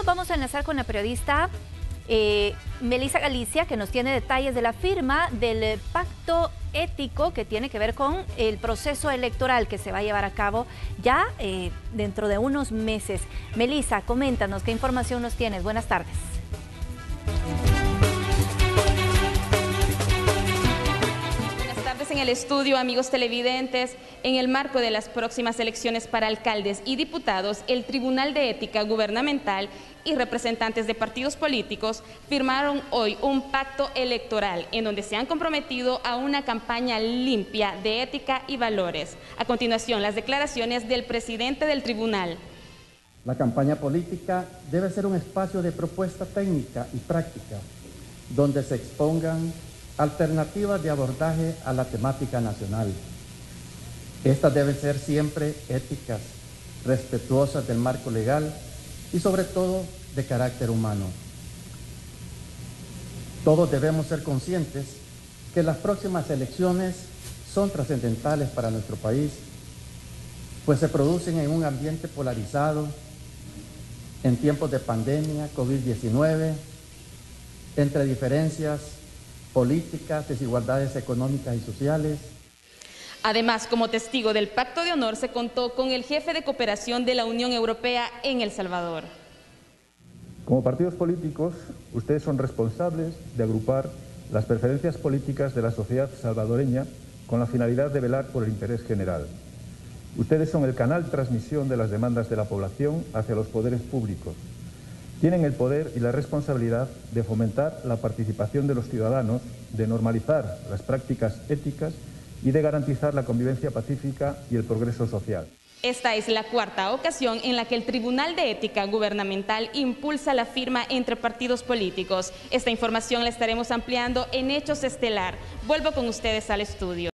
vamos a enlazar con la periodista Melissa Galicia, que nos tiene detalles de la firma del pacto ético que tiene que ver con el proceso electoral que se va a llevar a cabo ya dentro de unos meses. Melissa, coméntanos qué información nos tienes. Buenas tardes. En el estudio, amigos televidentes, en el marco de las próximas elecciones para alcaldes y diputados, el Tribunal de Ética Gubernamental y representantes de partidos políticos firmaron hoy un pacto electoral en donde se han comprometido a una campaña limpia de ética y valores. A continuación, las declaraciones del presidente del tribunal. La campaña política debe ser un espacio de propuesta técnica y práctica, donde se expongan alternativas de abordaje a la temática nacional. Estas deben ser siempre éticas, respetuosas del marco legal y sobre todo de carácter humano. Todos debemos ser conscientes que las próximas elecciones son trascendentales para nuestro país, pues se producen en un ambiente polarizado, en tiempos de pandemia, COVID-19, entre diferencias políticas, desigualdades económicas y sociales. Además, como testigo del Pacto de Honor, se contó con el jefe de cooperación de la Unión Europea en El Salvador. Como partidos políticos, ustedes son responsables de agrupar las preferencias políticas de la sociedad salvadoreña con la finalidad de velar por el interés general. Ustedes son el canal de transmisión de las demandas de la población hacia los poderes públicos. Tienen el poder y la responsabilidad de fomentar la participación de los ciudadanos, de normalizar las prácticas éticas y de garantizar la convivencia pacífica y el progreso social. Esta es la cuarta ocasión en la que el Tribunal de Ética Gubernamental impulsa la firma entre partidos políticos. Esta información la estaremos ampliando en Hechos Estelar. Vuelvo con ustedes al estudio.